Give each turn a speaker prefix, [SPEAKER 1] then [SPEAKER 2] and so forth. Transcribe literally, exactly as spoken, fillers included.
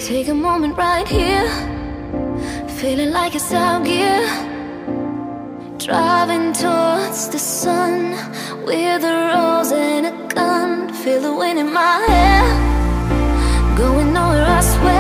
[SPEAKER 1] Take a moment right here, feeling like it's out gear, driving towards the sun with a rose and a gun. Feel the wind in my hair, going nowhere I swear.